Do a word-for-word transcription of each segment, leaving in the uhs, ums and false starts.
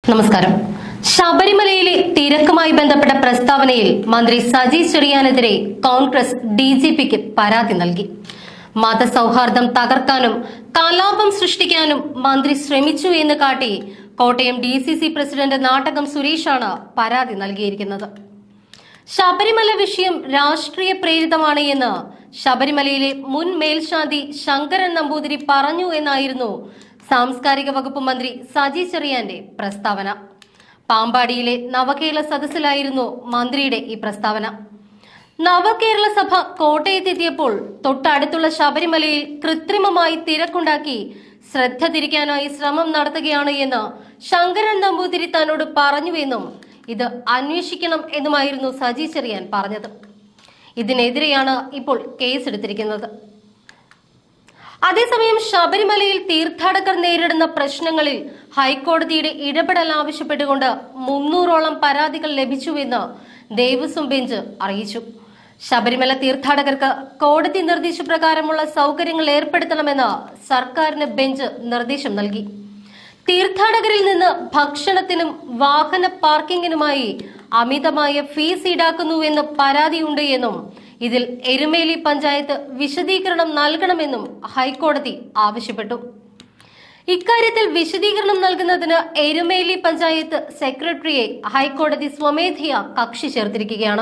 നമസ്കാരം. ശബരിമലയിലെ തിരക്കുമായി ബന്ധപ്പെട്ട പ്രസ്താവനയിൽ മന്ത്രി സജി ചെറിയാനെതിരെ കോൺഗ്രസ് ഡിജിപിക്ക് പരാതി നൽകി. മതസൗഹാർദ്ദം തകർക്കാനും കലാപം സൃഷ്ടിക്കാനും മന്ത്രി ശ്രമിച്ചു എന്ന് കാട്ടി Kottayam D C C president Nattakam സുരേഷാണ് പരാതി നൽകിയിരിക്കുന്നത്. ശബരിമല വിഷയം രാഷ്ട്രീയ പ്രേരിതമാണ് എന്ന് ശബരിമലയിലെ മുൻ മേൽശാന്തി ശങ്കരൻ നമ്പൂതിരി പറഞ്ഞു എന്നായിരുന്നു സാംസ്കാരിക വകുപ്പ് മന്ത്രി സജി ചെറിയാന്റെ പ്രസ്താവന. പാമ്പാടിയിലെ നവകേരള സദസ്സിലായിരുന്നു മന്ത്രിയുടെ ഈ പ്രസ്താവന. നവകേരള സഭ കോട്ടയത്തെത്തിയപ്പോൾ തൊട്ടടുത്തുള്ള ശബരിമലയിൽ കൃത്രിമമായി തിരക്കുണ്ടാക്കി ശ്രദ്ധ തിരിക്കാനായി ശ്രമം നടത്തുകയാണ് എന്ന് ശങ്കരൻ നമ്പൂതിരി തന്നോട് പറഞ്ഞുവെന്നും ഇത് അന്വേഷിക്കണം എന്നുമായിരുന്നു സജി ചെറിയാൻ പറഞ്ഞത്. ഇതിനെതിരെയാണ് ഇപ്പോൾ കേസെടുത്തിരിക്കുന്നത്. അതേസമയം ശബരിമലയിൽ തീർത്ഥാടകർ നേരിടുന്ന പ്രശ്നങ്ങളിൽ ഹൈക്കോടതിയുടെ ഇടപെടൽ ആവശ്യപ്പെട്ടുകൊണ്ട് മുന്നൂറോളം പരാതികൾ ലഭിച്ചുവെന്ന് ദേവസ്വം ബെഞ്ച് അറിയിച്ചു. ശബരിമല തീർത്ഥാടകർക്ക് കോടതി നിർദ്ദേശപ്രകാരമുള്ള സൗകര്യങ്ങൾ ഏർപ്പെടുത്തണമെന്ന് സർക്കാരിന് ബെഞ്ച് നിർദ്ദേശം നൽകി. തീർത്ഥാടകരിൽ നിന്ന് ഭക്ഷണത്തിനും വാഹന പാർക്കിങ്ങിനുമായി അമിതമായ ഫീസ് ഈടാക്കുന്നുവെന്ന് പരാതിയുണ്ട് എന്നും ഇതിൽ എരുമേലി പഞ്ചായത്ത് വിശദീകരണം നൽകണമെന്നും ഹൈക്കോടതി ആവശ്യപ്പെട്ടു. ഇക്കാര്യത്തിൽ വിശദീകരണം നൽകുന്നതിന് എരുമേലി പഞ്ചായത്ത് സെക്രട്ടറിയെ ഹൈക്കോടതി സ്വമേധയാ കക്ഷി ചേർത്തിരിക്കുകയാണ്.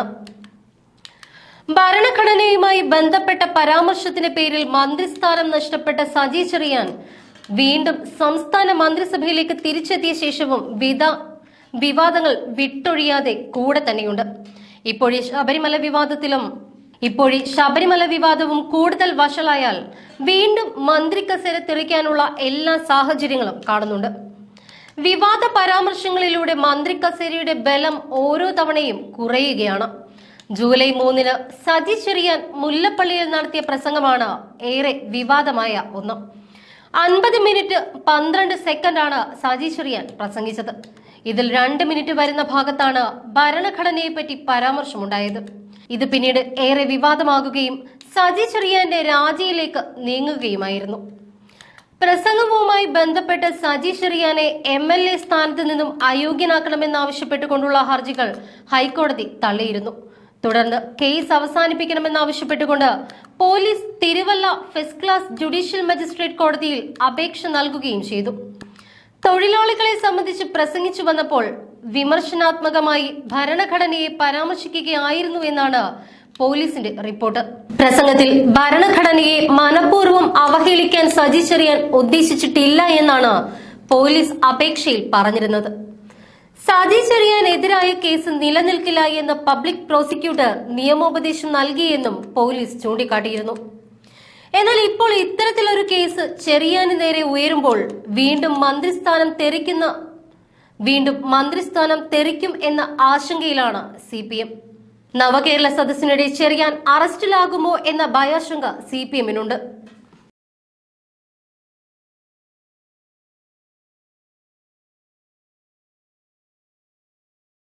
ഭരണഘടനയുമായി ബന്ധപ്പെട്ട പരാമർശത്തിന്റെ പേരിൽ മന്ത്രിസ്ഥാനം നഷ്ടപ്പെട്ട സജി ചെറിയാൻ വീണ്ടും സംസ്ഥാന മന്ത്രിസഭയിലേക്ക് തിരിച്ചെത്തിയ ശേഷവും വിവാദങ്ങൾ വിട്ടൊഴിയാതെ കൂടെ തന്നെയുണ്ട്. ഇപ്പോഴീ ശബരിമല വിവാദത്തിലും ഇപ്പോഴീ ശബരിമല വിവാദവും കൂടുതൽ വഷളായാൽ വീണ്ടും മന്ത്രി കസേര തെറിക്കാനുള്ള എല്ലാ സാഹചര്യങ്ങളും കാണുന്നുണ്ട്. വിവാദ പരാമർശങ്ങളിലൂടെ മന്ത്രി കസേരയുടെ ബലം ഓരോ തവണയും കുറയുകയാണ്. ജൂലൈ മൂന്നിന് സജി ചെറിയാൻ മുല്ലപ്പള്ളിയിൽ നടത്തിയ പ്രസംഗമാണ് ഏറെ വിവാദമായ ഒന്ന്. അൻപത് മിനിറ്റ് പന്ത്രണ്ട് സെക്കൻഡാണ് സജി ചെറിയാൻ പ്രസംഗിച്ചത്. ഇതിൽ രണ്ട് മിനിറ്റ് വരുന്ന ഭാഗത്താണ് ഭരണഘടനയെ പറ്റി പരാമർശമുണ്ടായത്. ഇത് പിന്നീട് ഏറെ വിവാദമാകുകയും സജി ചെറിയാന്റെ രാജിയിലേക്ക് നീങ്ങുകയുമായിരുന്നു. പ്രസംഗവുമായി ബന്ധപ്പെട്ട് സജി ചെറിയാനെ എം എൽ എ സ്ഥാനത്ത് നിന്നും അയോഗ്യനാക്കണമെന്നാവശ്യപ്പെട്ടുകൊണ്ടുള്ള ഹർജികൾ ഹൈക്കോടതി തള്ളിയിരുന്നു. തുടർന്ന് കേസ് അവസാനിപ്പിക്കണമെന്നാവശ്യപ്പെട്ടുകൊണ്ട് police Thiruvalla first class judicial magistrate കോടതിയിൽ അപേക്ഷ നൽകുകയും ചെയ്തു. തൊഴിലാളികളെ സംബന്ധിച്ച് പ്രസംഗിച്ചു വന്നപ്പോൾ വിമർശനാത്മകമായി ഭരണഘടനയെ പരാമർശിക്കുകയായിരുന്നു എന്നാണ് പോലീസിന്റെ റിപ്പോർട്ട്. പ്രസംഗത്തിൽ ഭരണഘടനയെ മനഃപൂർവ്വം അവഹേളിക്കാൻ സജി ചെറിയാൻ ഉദ്ദേശിച്ചിട്ടില്ല എന്നാണ് പോലീസ് അപേക്ഷയിൽ പറഞ്ഞിരുന്നത്. സജി ചെറിയാനെതിരായ കേസ് നിലനിൽക്കില്ല എന്ന് പബ്ലിക് പ്രോസിക്യൂട്ടർ നിയമോപദേശം നൽകിയെന്നും പോലീസ് ചൂണ്ടിക്കാട്ടിയിരുന്നു. എന്നാൽ ഇപ്പോൾ ഇത്തരത്തിലൊരു കേസ് ചെറിയാന് നേരെ ഉയരുമ്പോൾ വീണ്ടും മന്ത്രിസ്ഥാനം തെറിക്കുന്ന വീണ്ടും മന്ത്രിസ്ഥാനം തെറിക്കും എന്ന ആശങ്കയിലാണ് സി പി എം. നവകേരള സദസ്സിനിടെ ചെറിയാൻ അറസ്റ്റിലാകുമോ എന്ന ഭയാശങ്ക സി പി എമ്മിനുണ്ട്.